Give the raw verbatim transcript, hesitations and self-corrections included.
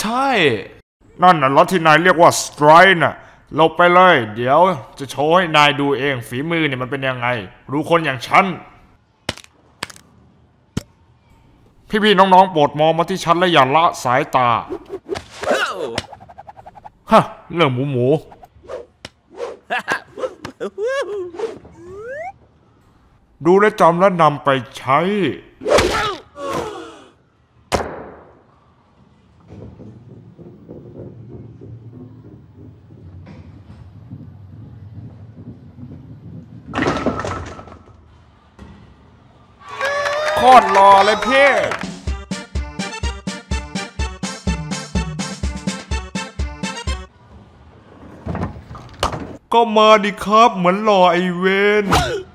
ใช่นั่นน่ะรถที่นายเรียกว่าสไตรน์น่ะหลบไปเลยเดี๋ยวจะโชว์ให้นายดูเองฝีมือเนี่ยมันเป็นยังไงรู้คนอย่างฉันพี่ๆน้องๆโปรดมองมาที่ฉันและอย่าละสายตาฮะเรื่องหมูหมูดูและจำและนำไปใช้โคตรหล่อเลยพี่ก็มาดิครับเหมือนหล่อไอเวน